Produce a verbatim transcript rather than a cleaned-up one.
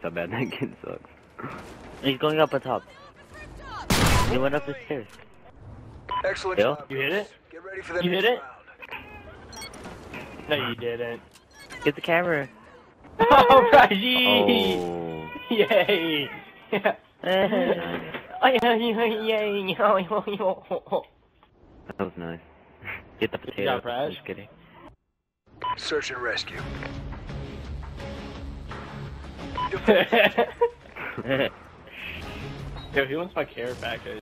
how bad that kid sucks. He's going up on top. He went up the stairs. Excellent Bill? job. You hit it? Get ready for the You next hit it? round. No, you didn't. Get the camera. Oh, Raji! Oh. Yay! That was nice. Get the potato. Yeah, Brad. Just kidding. Search and rescue. Yo, he wants my carrot back.